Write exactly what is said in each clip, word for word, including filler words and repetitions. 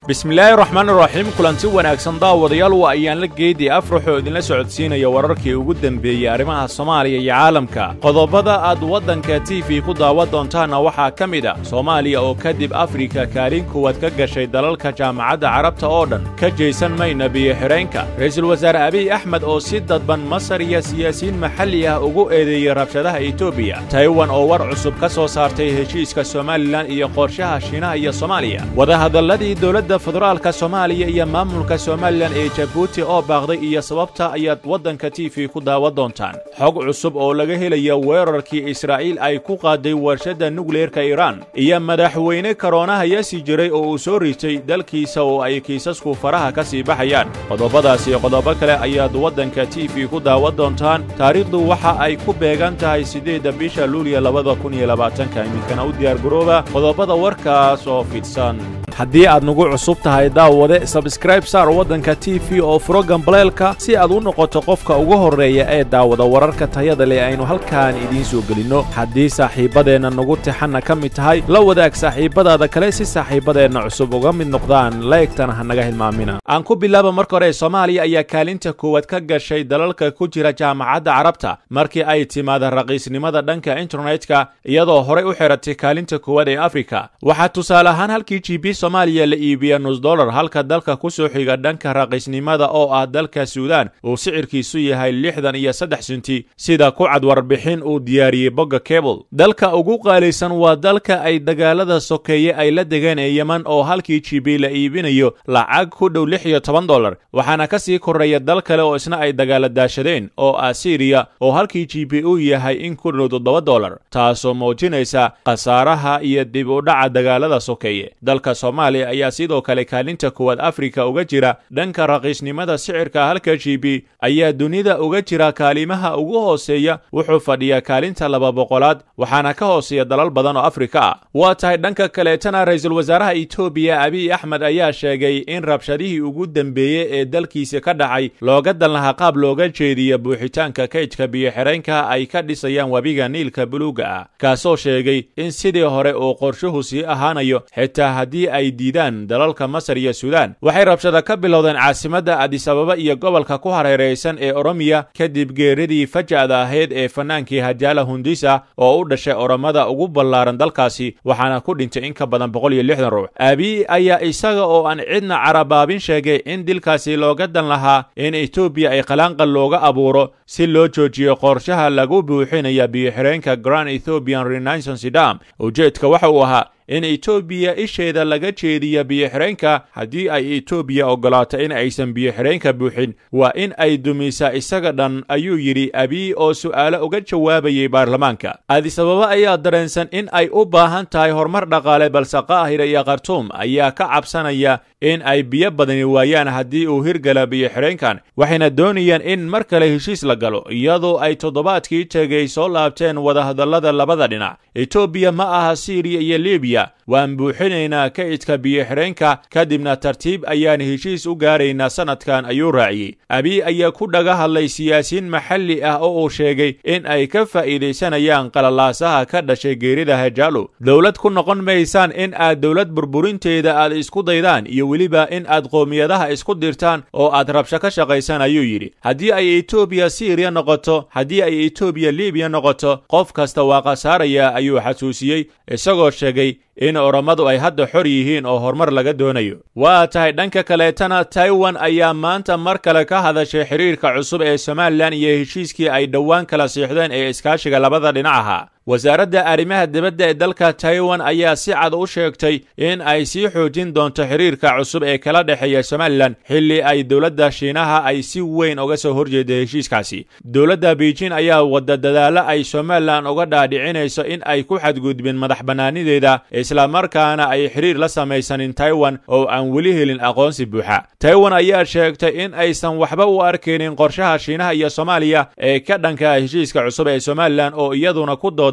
بسم الله الرحمن الرحيم kulanti wanaagsan daawadayaal waa ayaan la geedii afraxo idinla socodsiinaya wararkii ugu dambeeyay arrimaha Soomaaliya iyo caalamka qodobada aad wadanka T V ku daawa doontaan waxa kamid ah Soomaaliya oo kadib Afrika kaalin kuwad ka gashay dalalka jaamacadda Carabta oo dhan ka jeesan mayna biyo xireenka Ra'iisul Wasaare Abiy Ahmed oo si dadban Masar iyo siyaasiyiin maxalli ah ugu eedeeyay rabshadaha Ethiopia Taiwan oo war cusub ka soo saartay heshiiska Somaliland iyo qorshaha Shiinaha iyo Soomaaliya wada hadalladii dawladda federaalka Soomaaliya iyo maamulka Somaliland ee Djibouti oo baaqday iyo sababta ayaad wadanka T V ku daawa doontaan xog cusub oo laga helayo weerarkii Israa'iil ay ku qaaday warshada nuclearka Iran iyo madaxweyne Corona yasi jiray oo uu soo riitay dalkiisa oo ay kiisasku faraha ka sii baxayaan qodobadaas iyo qodobo kale ayaad wadanka T V ku daawa doontaan taariikhdu waxa ay ku beegan tahay sideedda bisha Luulyo laba kun iyo labaatan imikana u diyaar garooba qodobada warkaas oo fidsan haddii aad nagu cusub tahay daawade subscribe saar wadanka T V oo program baleelka si aad u noqoto qofka ugu horeeya ee daawada wararka tayada leh aynu halkaan idin soo gelino haddii saaxiibadeena nagu tixana ka mid tahay la wadaag saaxiibadaada kale si saaxiibadeena cusub uga mid noqdaan like-tana hanaga hilmaamina aan ku bilaabo marka hore Soomaaliya ayaa kaalinta koowaad ka gashay dalalka ku jira jaamacadda Carabta markii ay timaada raqiisnimada dhanka internetka iyadoo hore u xiratay kaalinta koowaad ee Afrika waxa tusaale ahaan halkii G B Soomaaliya la iibiyo nus dollar halka dalka ku soo xiga dhanka raqiisnimada oo ah dalka Suudaan uu sicirkiisu yahay lixdan iyo saddex senti sida ku cad warbixin uu diyaariyay Bogga Cable dalka ugu qaalaysan waa dalka ay dagaalada sokeeye ay la degaan ee Yemen oo halkii G B la iibinayo lacag ku dhow lix iyo toban dollar waxaana ka sii koreeya dal kale oo isna ay dagaal daashadeen oo ah Syria oo halkii G B uu yahay in ku dhow toddoba dollar taasoo muujinaysa qasaaraha iyo dib u dhaca dagaalada sokeeye dalka Soomaaliya ayaa sidoo kale kaalinta koowaad Afrika uga jira dhanka raqiisnimada sicirka halka G B ayaa dunida uga jira kaalimaha ugu hooseeya wuxuu fadhiyaa kaalinta laba boqolaad waxaana ka hooseeya dalal badan oo Afrika ah waa tahay dhanka kale tana Ra'iisul Wasaaraha Ethiopia Abiy Ahmed ayaa sheegay in rabshadihii ugu dambeeyay ee dalkiisa ka dhacay looga dalnaha qaab looga jeediyo buuxitaanka kaydka biyo xireenka ay ka dhisayaan wabiga Niilka buluuga ah kaasoo sheegay in sidii hore uu qorshuhu sii ahaanayo xitaa haddii ay diidaan dalalka Masar iyo Suudaan waxay rabshada ka bilowdeen caasimadda Addis Ababa iyo gobolka ku hareeraysan ee Oromia kadib geeridii fajacada ahayd ee fanaankii Hajala Hundisa oo u dhashay Oromada ugu ballaaran dalkaasi waxaana ku dhintay in ka badan boqol iyo lixdan ruux Abiy ayaa isaga oo aan cidna carabaabin sheegay in dilkaasi looga dan lahaa in Ethiopia ay qalaanqal looga abuuro si loo joojiyo qorshaha lagu buuxinayo biyo xireenka Grand Ethiopian Renaissance Dam ujeedka waxa uu ahaa in Ethiopia isheeda laga jeediyo biyo xireenka haddii ay Ethiopia ogolaato in aysan biyo xireenka buuxin waa in ay dumisa isaga dhan ayuu yiri Abiy oo su'aalo uga jawaabayay baarlamaanka Addis Ababa ayaa dareensan in ay u baahan tahay horumar dhaqaale balse Qaahira iyo Khartoum ayaa ka cabsanaya in ay biyo badan waayaan haddii uu hirgala biyo xireenkan waxayna doonayaan in mar kale heshiis la galo iyadoo ay toddobaadkii tagay soo laabteen wada hadallada labada dhinac Ethiopia ma aha Syria iyo Libya waan buuxinaynaa kaydka biyo xireenka kadibna tartiib ayaan heshiis u gaaraynaa sanadkan ayuu raaciyay Abiy ayaa ku dhaga hadlay siyaasiyiin maxalli ah oo uu sheegay in ay ka faa'iideysanayaan qalalaasaha ka dhashay geerida Hajalo dawlad ku noqon maysaan in aad dawlad burburinteeda aad isku daydaan iyo weliba in aad qoomiyadaha isku dirtaan oo aad rabsho ka shaqaysan ayuu yiri haddii ay Ethiopia Syria noqoto haddii ay Ethiopia Libya noqoto qof kasta waa qasaaraya ayuu xasuusiyay isagoo sheegay in Oromadu ay hadda xor yihiin oo horumar laga doonayo waa tahay dhanka kale tana Taiwan ayaa maanta mar kale ka hadashay xiriirka cusub ee Somaliland iyo heshiiskii ay dhawaan kala siixdeen ee iskaashiga labada dhinac ah wasaaradda arrimaha dibadda ee dalka Taiwan ayaa si cad u sheegtay in ay sii xoojin doonto xiriirka cusub ee kala dhaxeeya Somaliland xilli ay dawladda Shiinaha ay si weyn uga soo horjeeday heshiiskaasi dawladda Beijing ayaa wada dadaalo ay Somaliland uga dhaadhicinayso in ay ku xadgudbin madax banaanideeda isla markaana ay xiriir la samaysanin Taiwan oo aan weli helin aqoonsi buuxa Taiwan ayaa sheegtay in aysan waxba u arkeenin qorshaha Shiinaha iyo Soomaaliya ee ka dhanka heshiiska cusub ee Somaliland oo iyaduna ku dood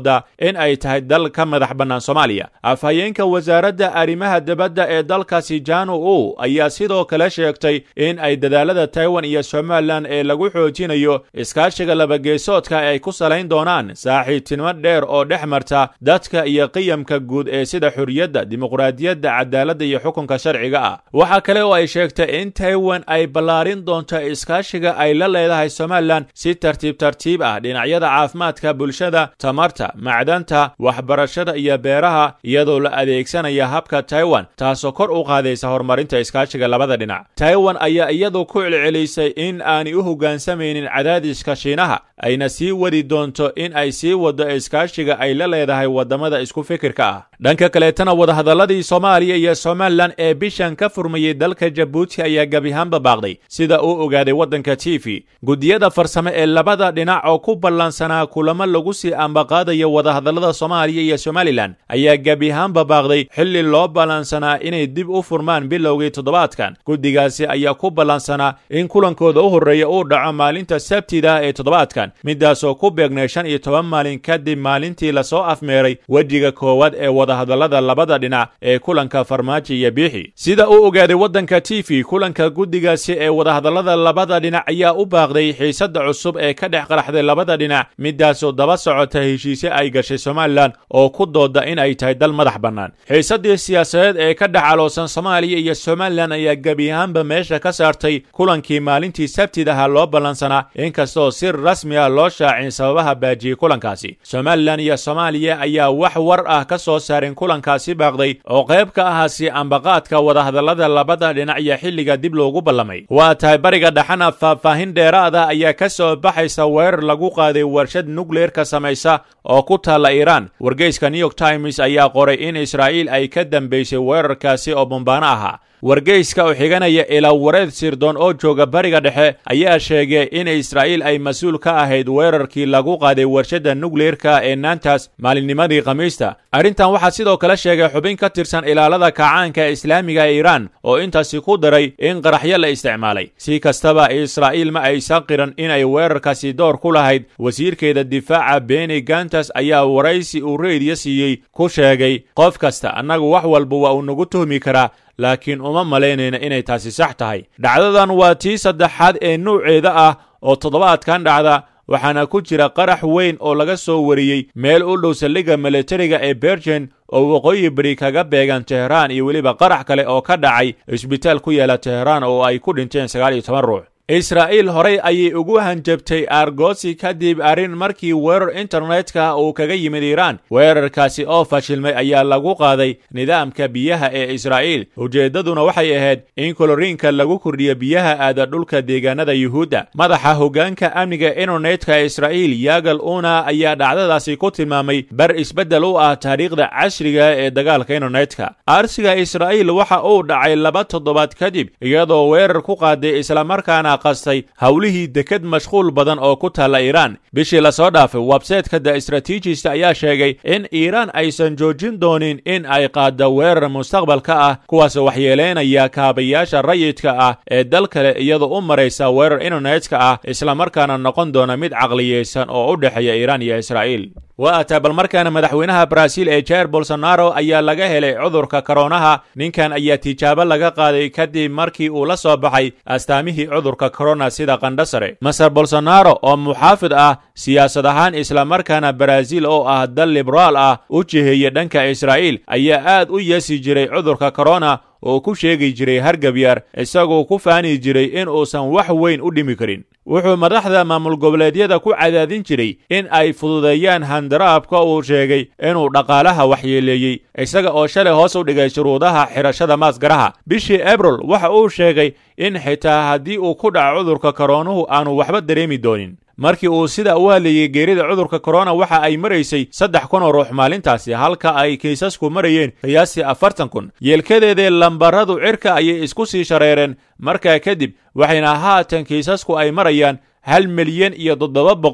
dooda in ay tahay dal ka madax bannaan Soomaaliya. Afhayeenka wasaaradda arrimaha dibadda ee dalkaasi Janu U ayaa sidoo kale sheegtay in ay dadaalada Taiwan iyo Somaliland ee lagu xoojinayo iskaashiga labageesoodka ay ku salayn doonaan saaxiibtinimo dheer oo dhex marta dadka iyo qiyamka guud ee sida xurriyadda, dimuqraadiyadda, cadaaladda iyo xukunka sharciga ah. Waxa kale oo ay sheegtay in Taiwan ay ballaarin doonto iskaashiga ay la leedahay Somaliland si tartiib tartiib ah dhinacyada caafimaadka bulshada, tamarta, macdanta, waxbarashada iyo beeraha iyadoo la adeegsanaya habka Taiwan, taasoo kor u qaadaysa horumarinta iskaashiga labada dhinac. Taiwan ayaa iyadu ku celcelisay in aanay u hoggaansamaynin cadaadiska Shiinaha, ayna sii wadi doonto in ay sii wado iskaashiga ay la leedahay wadamada isku fikirka ah. dhanka kaleetana wadahadaladii Soomaaliya iyo Somaliland ee bishan ka furmayay dalka Djibouti ayaa gabi ahaanba baaqday, sida uu ogaaday waddanka T V. Gudiyada farsamo ee labada dhinac oo ku ballansanaa kulamo lagu sii ambaqaadayo wadahadalada Soomaaliya iyo Somaliland ayaa gabi ahaanba baaqday xilli loo ballansanaa inay dib u furmaan bilowgii toddobaadkan. Guddigaasi ayaa ku ballansanaa in kulankooda u horreeya uu dhaco maalinta Sabtida ee toddobaadkan, midaasoo ku beegnay shan iyo toban maalin kadib maalintii la soo afmeeray wejiga koowaad ee wadahadalada labada dhinac ee kulanka Farmaajo iyo Biixi. Sida uu ogaaday waddanka T V, kulanka guddigaasi ee wadahadalada labada dhinac ayaa u baaqday xiisadda cusub ee ka dhex qaraxday labada dhinac, midaasoo daba socota heshiisyo ay gashay Somaliland oo ku dooda in ay tahay dal madax bannaan. xiisaddii siyaasadeed ee ka dhex caloosan Soomaaliya iyo Somaliland ayaa gabi ahaanba meesha ka saartay kulankii maalintii Sabtidaha loo ballansanaa, inkastoo si rasmi ah loo shaacin sababaha baajiyey kulankaasi. Somaliland iyo Soomaaliya ayaa wax war ah ka soo saarin kulankaasi baaqday oo qayb ka ahaa si ambaqaadka wadahadalada labada dhinac iyo xilliga dib loogu ballamay. waa tahay bariga dhaxana faahfaahin dheeraada ayaa ka soo baxaysa weerar lagu qaaday warshad nukleerka samaysa oo ku taalla Iiraan. Wargeyska New York Times ayaa qoray in Israa'iil ay ka dambeysay weerarkaasi oo bombaano ahaa. wargeyska oo xiganaya ilaa wareed sirdoon oo jooga bariga dhexe ayaa sheegay in Israa'iil ay mas'uul ka ahayd weerarkii lagu qaaday warshadda nukleerka ee Natanz maalinnimadii Khamiista. arrintan waxaa sidoo kale sheegay xubin ka tirsan ilaalada kacaanka Islaamiga ee Iiraan oo intaasi ku daray in qaraxyo la isticmaalay. si kastaba Israa'iil ma aysan qiran in ay weerarkaasi door ku lahayd. wasiirkeeda difaaca Benny Gantz ayaa waraysi uu reediyo siiyey ku sheegay, qof kasta annagu wax walba waa uu nagu tuhmi karaa, laakiin uma malaynayna inay taasi sax tahay. dhacdadan waa tii saddexaad ee nuuceeda ah oo toddobaadkan dhacda, waxaana ku jira qarax weyn oo laga soo wariyey meel u dhow saldhigga militariga ee Bergen oo waqooyi bari kaga beegan Tehran, iyo weliba qarax kale oo ka dhacay isbitaal ku yaala Tehran oo ay ku dhinteen sagaal iyo toban ruux. Israa'iil horey ayay ugu hanjabtay argoosi kadib arrin markii weerar internetka uu kaga yimid Iiraan. weerarkaasi oo fashilmay ayaa lagu qaaday nidaamka biyaha ee Israa'iil. ujeedaduna waxay ahayd in koloriinka lagu kordhiyo biyaha aada dhulka deegaanada Yuhuudda. madaxa hoggaanka amniga internetka Israa'iil Yagal Una ayaa dhacdadaasi ku tilmaamay bar isbeddel u ah taariikhda casriga ee dagaalka internetka. arsiga Israa'iil waxa uu dhacay laba toddobaad kadib iyadoo weerar ku qaaday isla markaana qastay hawlihii deked mashquul badan oo ku taala Iiraan. bishii la soo dhaafay, website-ka The Strategist ayaa sheegay in Iiraan aysan joojin doonin in ay qaado weerar mustaqbalka ah kuwaas waxyeeleynaya kaabayaasha rayidka ah ee dal kale iyadoo u maraysa weerar internetka ah, isla markaana noqon doona mid caqliyeysan oo u dhexeeya Iiraan iyo Israa'iil. waa taa bal markaana madaxweynaha Brazil ee Jair Bolsonaro ayaa laga helay cudurka koronaha. ninkan ayaa tijaabo laga qaaday kadib markii uu la soo baxay astaamihii cudurka corona sida qandho sare. Mister Bolsonaro oo muxaafid ah siyaasad ahaan isla markaana Brazil oo ah dal liberaal ah u jiheeyay dhanka Israa'iil ayaa aad u yeesi jiray cudurka corona oo ku sheegi jiray hargab yar, isagoo ku faani jiray in uusan wax weyn u dhimi karin. wuxuu madaxda maamul goboleedyada ku cadaadin jiray in ay fududeeyaan handaraabka uu sheegay inuu dhaqaalaha waxyeeleeyey, isaga oo shalay hoos u dhigay shuruudaha xirashada maasgaraha. bishii Abril waxa uu sheegay in xitaa haddii uu ku dhaco cudurka koronuhu aanu waxba dareemi doonin. markii uu sida u hadlayay geerida cudurka corona waxa ay maraysay saddex kun oo ruux maalintaasi, halka ay kiisasku marayeen qiyaastii afartan kun. yeelkadeedee lambaradu cirka ayay isku sii shareereen markaa kadib, waxayna haatan kiisasku ay marayaan hal milyan iyo toddoba boqol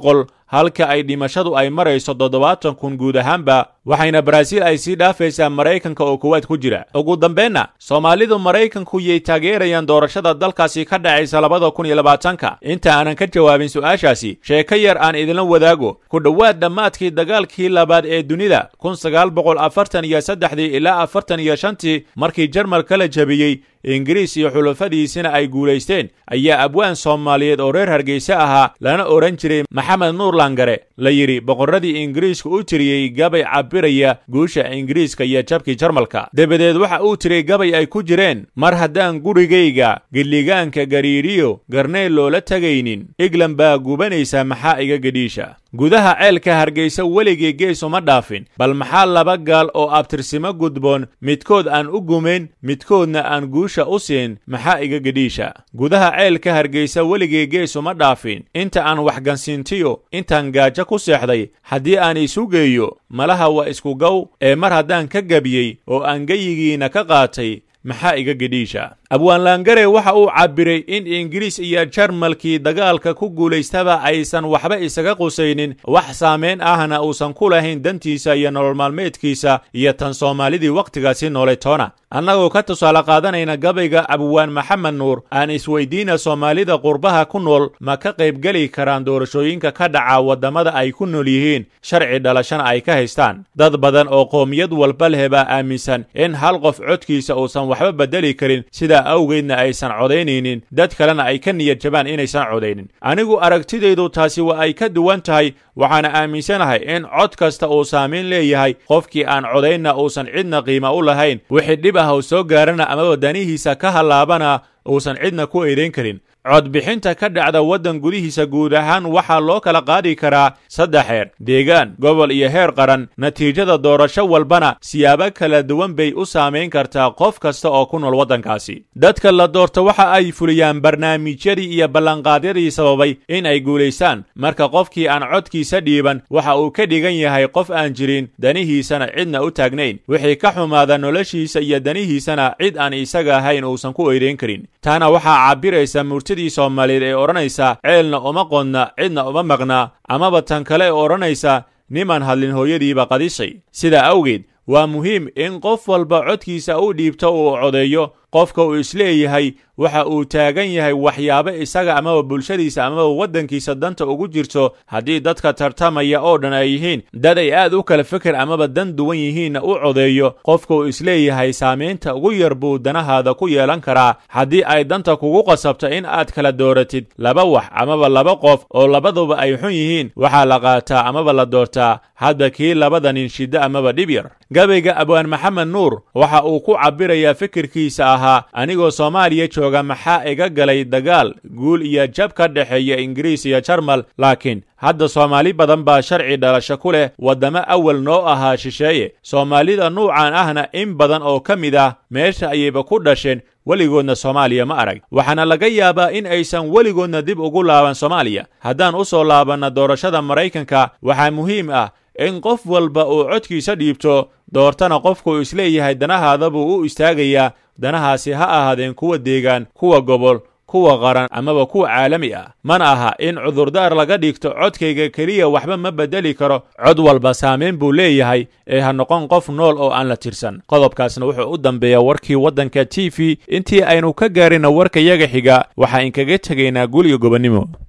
halka ay dhimashadu ay marayso toddobaatan kun guud ahaanba waxayna Brazil ay sii dhaafaysaa Maraykanka oo kuwaad ku jira. ugu dambeynna Soomaalidu Maraykanku yay taageerayaan doorashada dalkaasi ka dhacaysa labada kun iyo labaatanka. inta aanan ka jawaabin su'aashaasi sheeko yar aan idin wadaago. ku dhawaad dhamaadkii dagaalkii labaad ee dunida kun sagaal boqol afartan iyo saddex ilaa afartan iyo shan markii Jarmalka la jabiyay Ingiriis iyo xulafadiisina ay guuleysteen ayaa abwaan Soomaaliyeed oo reer Hargeysa ahaa lana oran jiray Maxamed Nuur Langare la yiri boqoradii Ingiriisku u tiriyay gabay cabiraya guusha Ingiriiska iyo jabkii Jarmalka. dabadeed waxa uu tiriyay gabay ay ku jireen mar haddaan gurigayga gilligaanka gariiriyo garneel loola tagaynin England baa gubanaysa maxaa iga gadhiisha. gudaha ceelka Hargeysa weligii gees uma dhaafin bal maxaa laba gaal oo abtirsimo gudboon midkood aan u gumeyn midkoodna aan guusha u siin maxaa iga gadhiisha. gudaha ceelka Hargeysa weligii gees uma dhaafin inta aan wax gansiintiyo intaan gaajo ku seexday haddii aan isu geeyo malaha waa isku gow ee mar haddaan ka gabiyey oo aan gayigiina ka qaatay maxaa iga gadhiisha. abwaan Langare waxa uu cabiray in Ingiriis iyo Jarmalkii dagaalka ku guuleystaba aysan waxba isaga qusaynin wax saameyn ahna uusan ku lahayn dantiisa iyo nolol maalmeedkiisa iyo tan Soomaalidii waqtigaasi nooleetoona. annagoo ka tusaale qaadanayna gabayga abwaan Maxamed Nuur aan isweydiina Soomaalida qurbaha ku nool ma ka qayb gali karaan doorashooyinka ka dhaca wadamada ay ku nool yihiin sharci dhalashana ay ka haystaan. dad badan oo qoomiyad walba leh baa aaminsan in hal qof codkiisa uusan waxba bedeli karin sida awgeedna aysan codaynaynin dad kalena ay ka niyad jabaan inaysan codaynin. anigu aragtidaydu taasi waa ay ka duwan tahay waxaana aaminsanahay in cod kasta uu saameyn leeyahay qofkii aan codaynna uusan cidna qiimo u lahayn wixii dhib ah oo soo gaarana ama wadanihiisa ka halaabana uusan cidna ku eedayn karin. codbixinta ka dhacda waddan gudihiisa guud ahaan waxaa loo kala qaadi karaa saddex heer deegaan gobol iyo heer qaran. natiijada doorasho walbana siyaabo kala duwan bay u saameyn kartaa qof kasta oo ku nool waddankaasi. dadka la doorto waxa ay fuliyaan barnaamijyadii iyo ballanqaadyadii sababay in ay guulaystaan. marka qofkii aan codkiisa dhiiban waxa uu ka dhigan yahay qof aan jirin danihiisana cidna u taagnayn wixii ka xumaada noloshiisa iyo danihiisana cid aan isaga ahayn uusan ku eedayn karin. taana waxaa cabiraysa murti Soomaaliyeed ee oranaysa ceelna uma qodna cidna uma maqna amaba tan kale ee oranaysa niman hadlin hooyadiiba qadishay. sida awgeed waa muhiim in qof walba codkiisa uu dhiibto uu codeeyo qofka uu isleeyahay waxa uu taagan yahay waxyaabo isaga ama bulshadiisa ama waddankiisa danta ugu jirto. haddii dadka tartamaya oo dhan ay yihiin dad ay aad u kala fikir ama dan duwan yihiin u codeeyo qofka uu isleeyahay saameynta ugu yar buu danahaada ku yeelan karaa. haddii ay danta kugu qasabto in aad kala dooratid laba wax ama laba qof oo labaduba ay xun yihiin waxaa la qaataa ama la doortaa hadda kii labada nin shida ama dhib yar. gabayga abwaan Maxamed Nuur waxa uu ku cabirayaa fikirkiisa ahaa anigoo Soomaaliya jooga maxaa iga galay dagaal guul iyo jab ka dhaxeeya Ingiriis iyo Jarmal laakiin hadda Soomaali badan baa sharci dhalasho ku leh wadamo awal noo ahaa shisheeye. Soomaalida nuucan ahna in badan oo ka mid ah meesha ayayba ku dhasheen weligoodna Soomaaliya ma arag. waxaana laga yaabaa in aysan weligoodna dib ugu laaban Soomaaliya. haddaan u soo laabanna doorashada Maraykanka waxaa muhiim ah in qof walba uu codkiisa dhiibto doortana qofku isleeyahay danahaada buu u istaagayaa. danahaasi ha ahaadeen kuwa deegaan kuwa gobol kuwa qaran amaba kuwa caalami ah. mana aha in cudurdaar laga dhigto codkayga keliya waxba ma bedeli karo. cod walba saameyn buu leeyahay ee ha noqon qof nool oo aan la tirsan. qodobkaasna wuxuu u dambeeyaa warkii waddanka T V. intii aynu ka gaarina warka yaga xiga waxaa inkaga tegaynaa guriga gobonimo.